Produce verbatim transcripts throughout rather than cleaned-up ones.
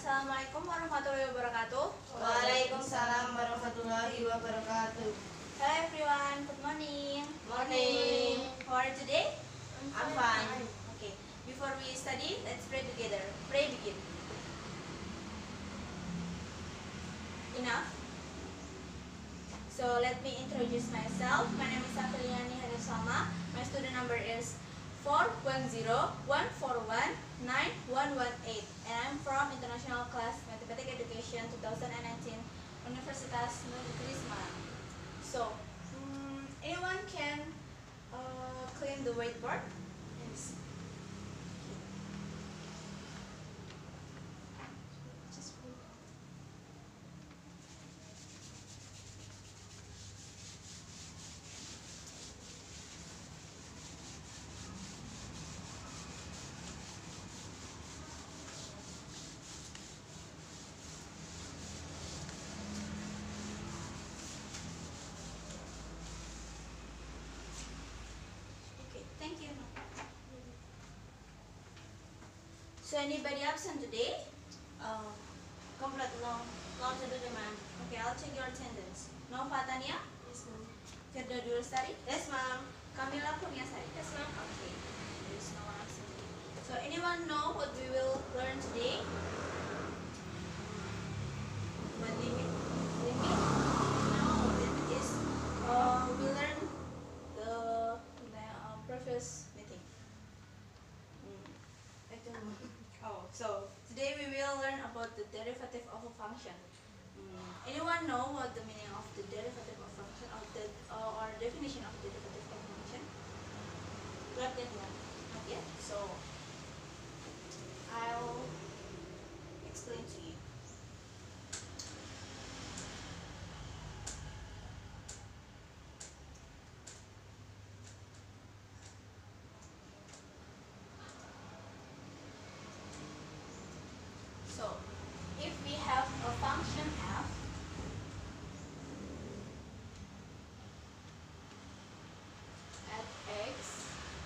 Assalamualaikum warahmatullahi wabarakatuh. Waalaikumsalam warahmatullahi wabarakatuh. Hello everyone, good morning. Morning. How are you today? I'm fine. Okay, before we study, let's pray together. Pray begin. Enough. So let me introduce myself. My name is AFILIANI HANIF SALMA. My student number is four one zero one four one nine one one eight, and I'm from International Class Mathematics Education twenty nineteen, Universitas Negeri Semarang. So, um, anyone can uh, clean the whiteboard? Yes. Thank you. So anybody absent today? Uh, complete no. No today, ma'am. Okay, I'll check your attendance. No Fatania? Yes, ma'am. Firda Dulstari? Yes, ma'am. Kamila Kurniasari? Yes, ma'am. Okay, there is no one absent today. So anyone know what we will learn today? What limit? Limit? No, limit is uh, we learn the uh, previous meeting. Hmm. I don't know. Oh, so today we will learn about the derivative of a function. Hmm. Anyone know what the meaning of the derivative of function, or the uh, or definition of the derivative of function? Not yet, ma'am. Not yet. So I'll explain to you. So, if we have a function f at x,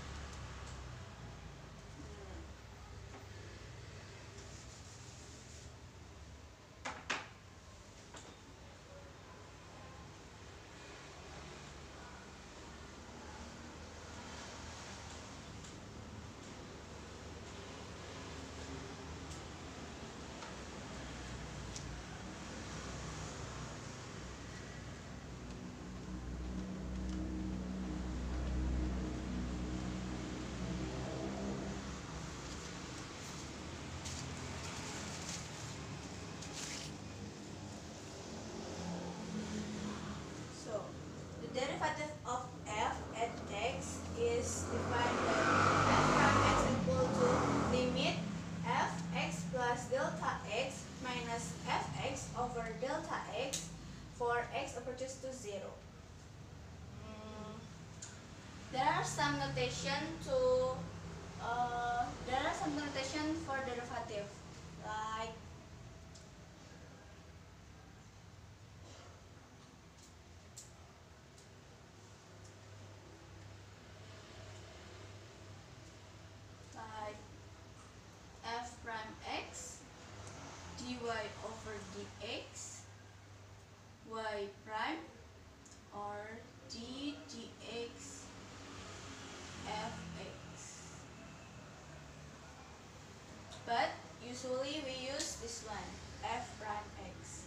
so the derivative of f at x is defined by f prime x equal to limit fx plus delta x minus fx over delta x for x approaches to zero. Mm, there are some notation to uh, there are some notation for derivative, like like f prime x dy over dx y prime or d dx fx. But usually we use this one, f prime x.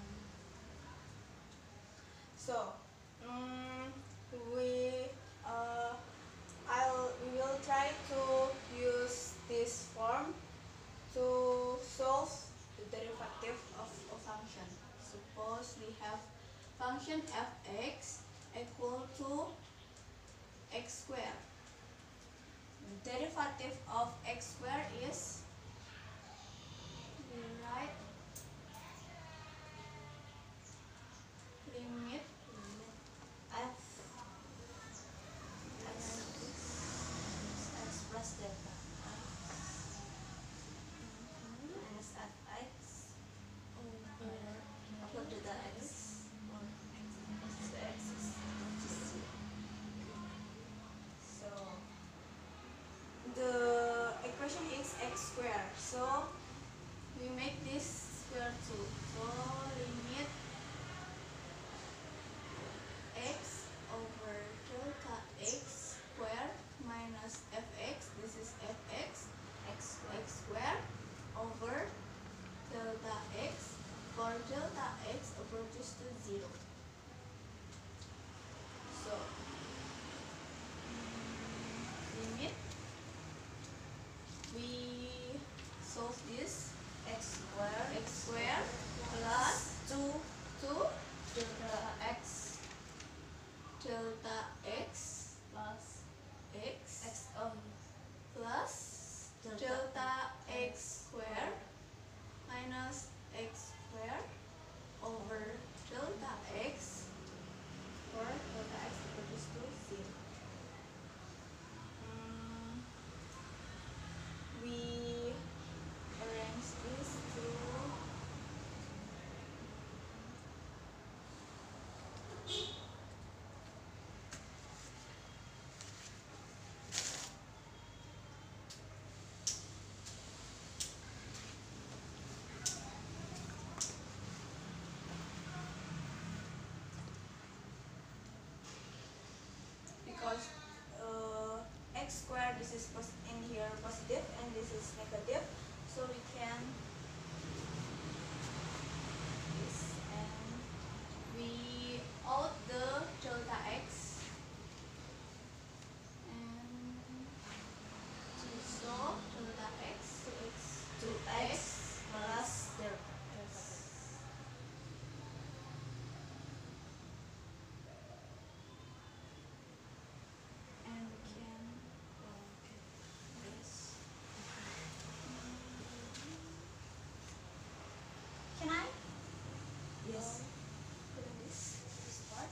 So um, we uh, I'll we will try to use this form to solve the derivative of a function. Suppose we have function fx equal to x squared. The derivative of x squared is, we write limit f X plus delta. minus fx Over upon delta x or x to x is zero. So the equation is x squared. So we make make this square too. So limit x over delta x square minus fx. This is fx X x square over delta x for delta x approaches to zero. So limit, we solve this X square x square plus two two delta X delta x plus x X um plus Delta delta x square minus x square over delta x for delta x equals to zero. Mm, we arrange this to because uh, x square, this is pos in here positive and this is negative, so we can this and we out the delta x and so delta x to x two X plus delta X. and we can this. Can I? Yes. Put in this this part.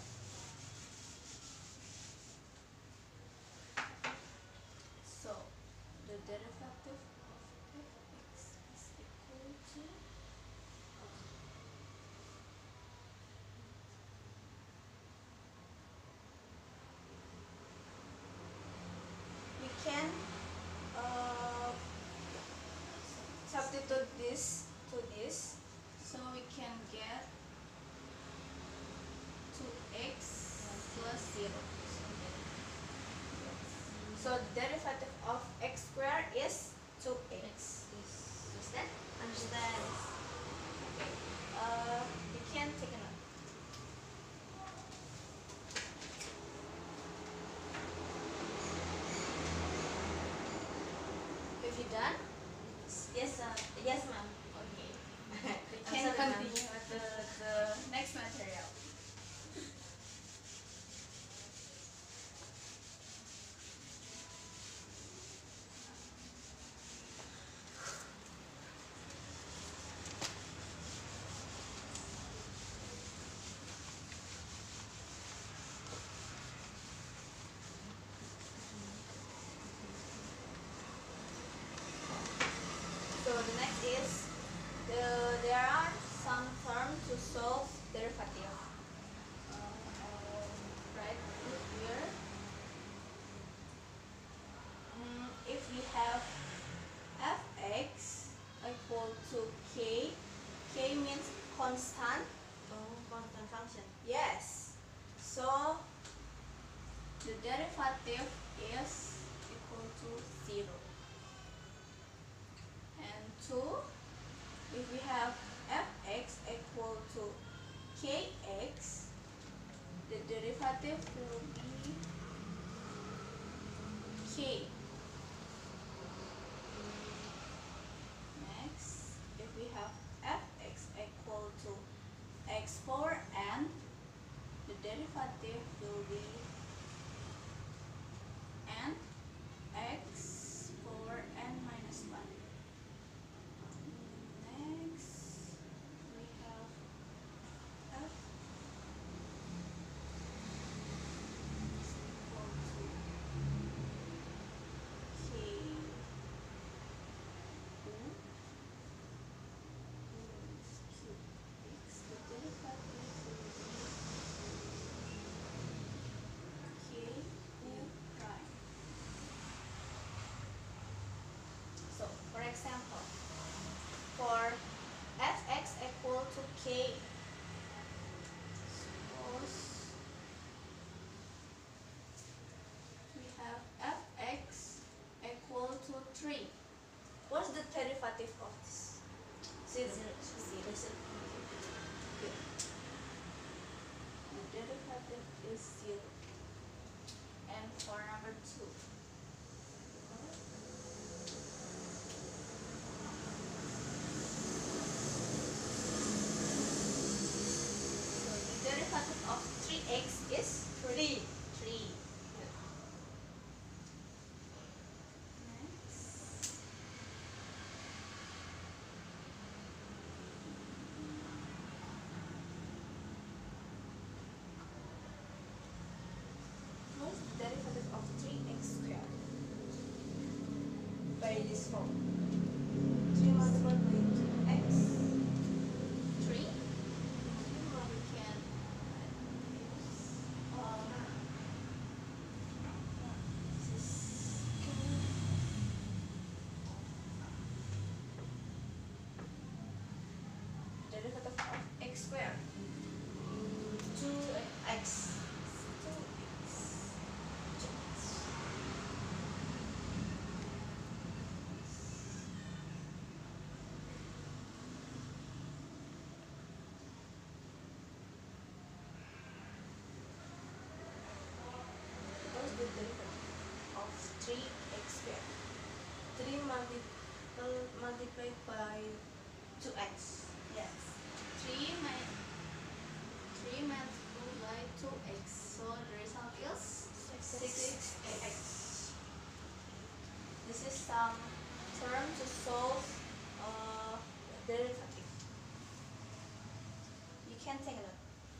So the derivative of fx is equal to we can uh, substitute this to this, so we can get two x plus zero. So the derivative of x squared is two x. Understand? Understand. Okay. Uh, we can take a note. Have you done? Yes, uh, yes, ma'am. Okay. We I'm can sorry, ma'am. continue with the, the next material. So the next is the there are some terms to solve derivative. Uh, I'll write it here. Mm, if we have fx equal to k, k means constant. Oh, constant function. Yes. So the derivative is equal to zero. And two, if we have fx equal to kx, the derivative will be k. Next, if we have fx equal to x power n, the derivative will be n x power n minus one. Next, we have f derivative of this? Zero. Zero. Zero. Okay. The derivative is zero. And for number two, so the derivative of three x is three. Three. Next. What is the derivative of three x squared? By this form. three multiplied by two x. three. Well, we can use um, this is derivative of x squared. Two x. two x. What is the derivative of three x squared? three multiple multiplied by two x. Yes. three mi- three multiplied by two x. So the result is six x. This is some term to solve uh, derivative. You can take a look.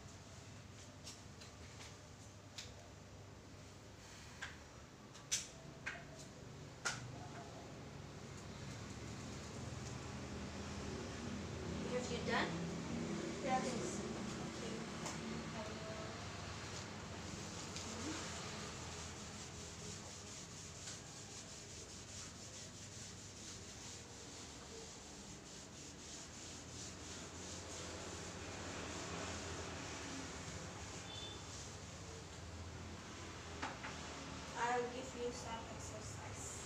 Have you done? Yes. Okay. I will. I'll give you some exercise.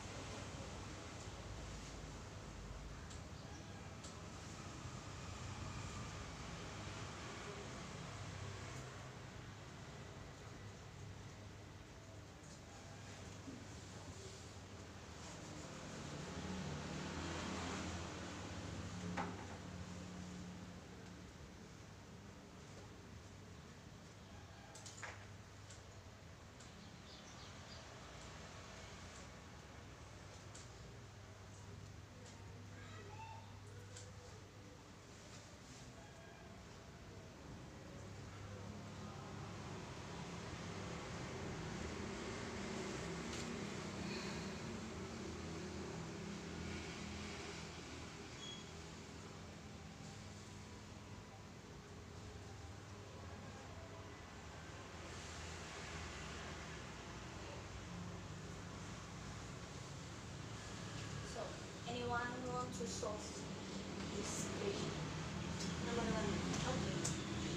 So, anyone want to solve this equation? Number one. Okay.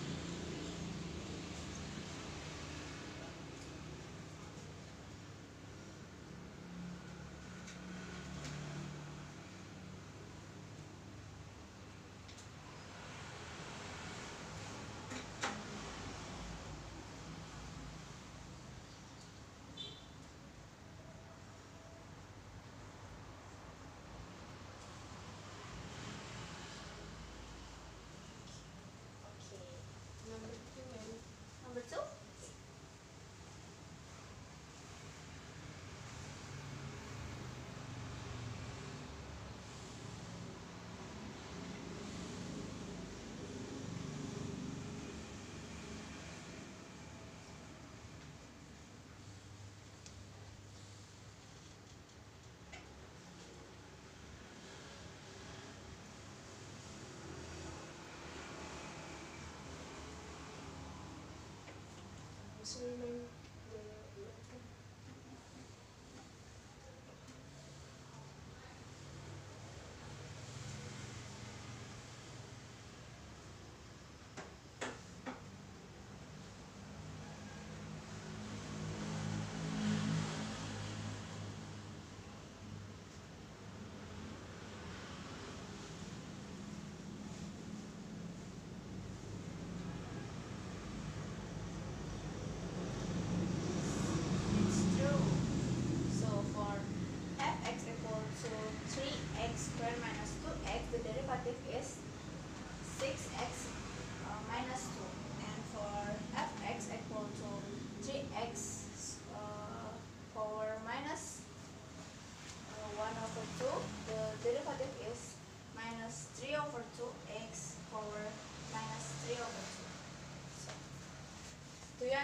Okay. Number two and number two?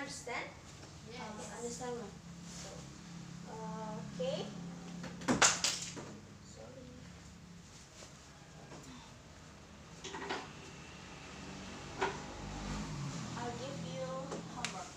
understand? Yes. Understand, ma'am. So, uh, okay. Sorry. I'll give you homework.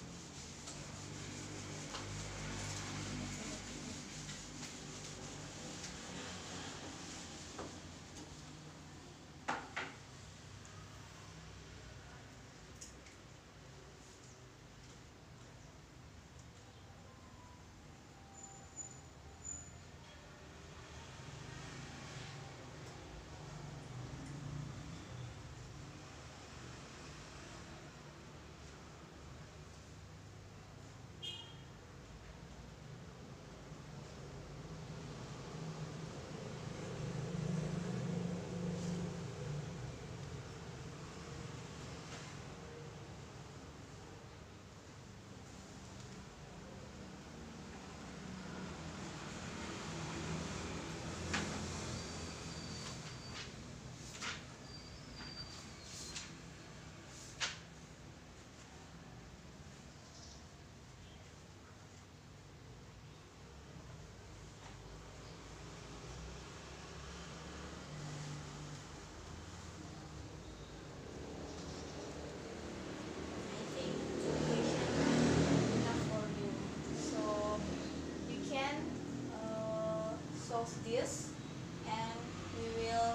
I think two questions enough for you. So you can uh, solve this, and we will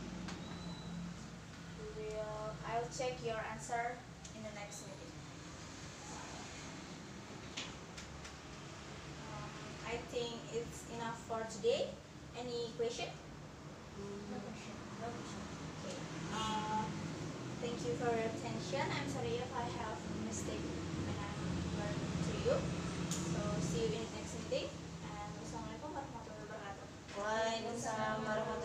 we will I'll check your answer in the next meeting. Um, I think it's enough for today. Any question? No question. No question. Okay. Uh, thank you for your attention. I'm sorry if I have mistake when I'm learning to you. So see you in the next meeting. And wassalamualaikum warahmatullahi wabarakatuh. Waalaikumsalam warahmatullahi